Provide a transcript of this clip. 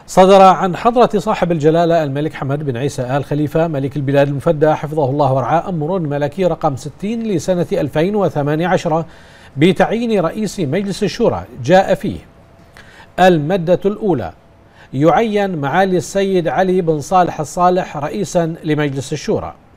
صدر عن حضرة صاحب الجلالة الملك حمد بن عيسى آل خليفة ملك البلاد المفدى حفظه الله ورعاه أمر ملكي رقم 60 لسنة 2018 بتعيين رئيس مجلس الشورى. جاء فيه المادة الأولى: يعين معالي السيد علي بن صالح الصالح رئيسا لمجلس الشورى.